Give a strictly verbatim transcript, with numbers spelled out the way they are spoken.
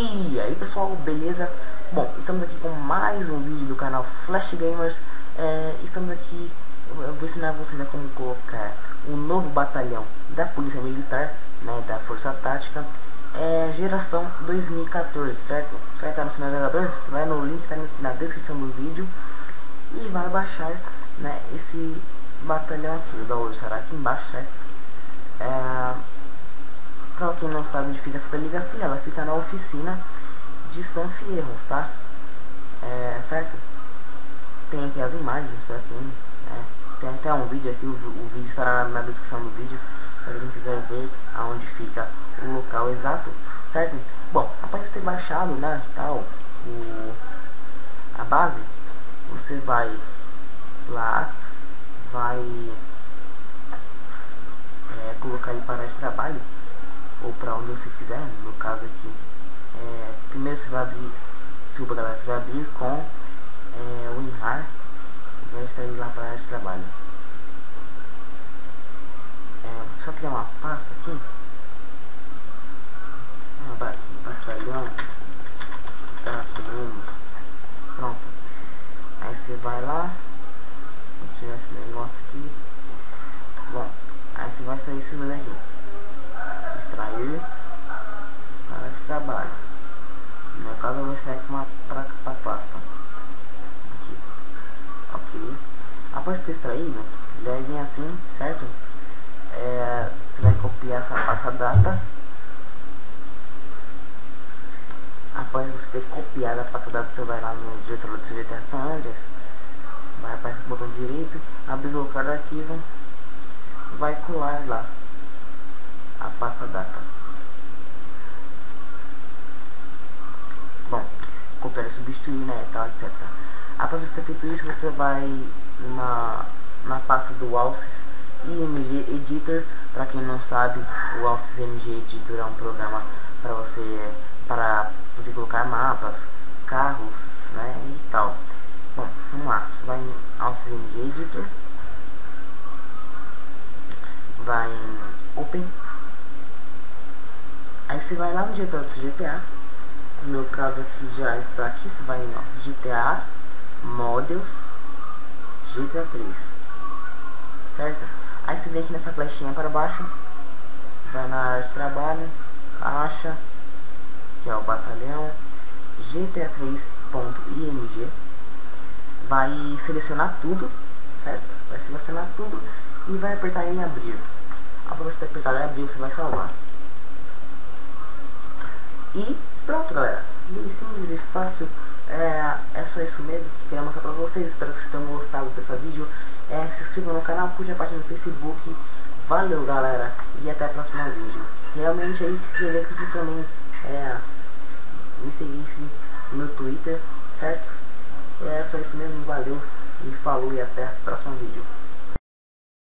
E aí pessoal, beleza? Bom, estamos aqui com mais um vídeo do canal Flash Gamers. é, Estamos aqui, eu vou ensinar vocês a como colocar um novo batalhão da Polícia Militar, né, da Força Tática, é, geração dois mil e quatorze, certo? Você vai estar no seu navegador, você vai no link que está na descrição do vídeo e vai baixar, né, esse batalhão aqui. O download será aqui embaixo, certo? É, Pra quem não sabe onde fica essa delegacia, ela fica na oficina de San Fierro, tá? É, certo? Tem aqui as imagens pra quem... É, tem até um vídeo aqui, o, o vídeo estará na descrição do vídeo, para quem quiser ver aonde fica o local exato, certo? Bom, após ter baixado, né, tal, o, a base, você vai lá, vai é, colocar ele para esse trabalho, ou para onde você quiser. No caso aqui, é, primeiro você vai abrir, desculpa galera, você vai abrir com é, o WinRAR e vai extrair lá para a área de trabalho. É, só criar uma pasta aqui, ah, batalhão, tá, pronto. Aí você vai lá, vou tirar esse negócio aqui, bom, aí você vai extrair esses dois aqui. Extrair para esse trabalho. No meu caso eu vou extrair com uma placa para pasta aqui. Ok. Após ter extraído, ele vai vir assim, certo? É, você vai copiar essa pasta data. Após você ter copiado a pasta data, você vai lá no diretor do C G T A San Andreas, vai apertar o botão direito, abrir o local do arquivo, vai colar lá a pasta data. Bom, copiar e substituir, né, tal, etcétera. Após você ter feito isso, você vai na, na pasta do Alsys I M G Editor. Para quem não sabe, o Alsys I M G Editor é um programa para você para você colocar mapas, carros, né, e tal. Bom, vamos lá. Você vai em Alsys I M G Editor, vai em Open. Aí você vai lá no diretor do seu G T A, no meu caso aqui já está aqui, você vai em ó, G T A, Models, G T A três, certo? Aí você vem aqui nessa flechinha para baixo, vai na área de trabalho, acha, que é o batalhão, G T A três ponto I M G, vai selecionar tudo, certo? Vai selecionar tudo e vai apertar em abrir. Após você apertar em abrir, você vai salvar. E pronto galera, bem simples e fácil, é, é só isso mesmo que eu queria mostrar pra vocês. Espero que vocês tenham gostado desse vídeo. É, se inscrevam no canal, curte a página no Facebook. Valeu galera, e até o próximo vídeo. Realmente aí queria que vocês também é, me seguissem no Twitter, certo? É só isso mesmo, valeu e falou e até o próximo vídeo.